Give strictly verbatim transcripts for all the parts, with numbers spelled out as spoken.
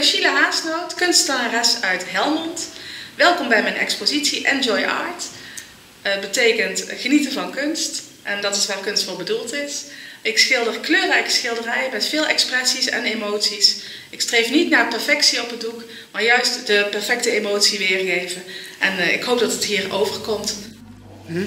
Sheila Haasnoot, kunstenares uit Helmond. Welkom bij mijn expositie Enjoy Art. Uh, betekent genieten van kunst en dat is waar kunst voor bedoeld is. Ik schilder kleurrijke schilderijen met veel expressies en emoties. Ik streef niet naar perfectie op het doek, maar juist de perfecte emotie weergeven. En uh, ik hoop dat het hier overkomt. Hm?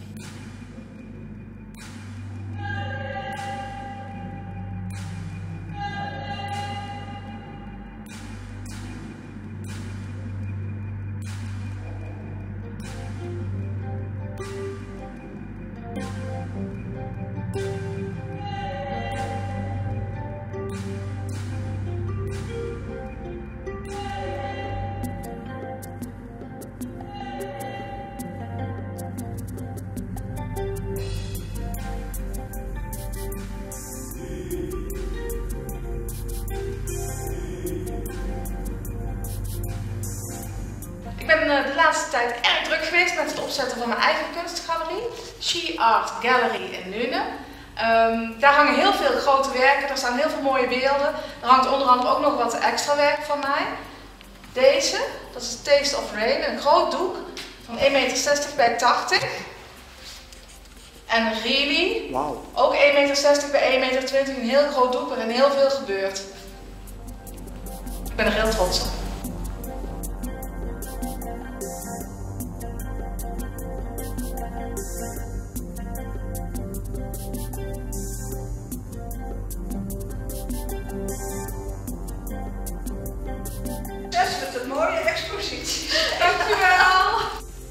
Ik ben de laatste tijd erg druk geweest met het opzetten van mijn eigen kunstgalerie, She Art Gallery in Nuenen. Um, daar hangen heel veel grote werken, er staan heel veel mooie beelden. Er hangt onder andere ook nog wat extra werk van mij. Deze, dat is Taste of Rain, een groot doek van één meter zestig bij tachtig. En Really, wow. Ook één meter zestig bij één meter twintig, een heel groot doek waarin heel veel gebeurt. Ik ben er heel trots op. Met een mooie expositie. Dankjewel.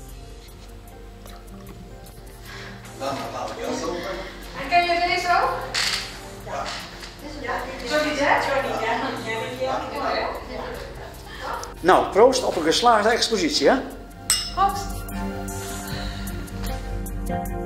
Dan gaan we heel open. En ken je deze ook? Ja. Johnny Depp? Johnny Depp. Nou, proost op een geslaagde expositie, hè? Proost.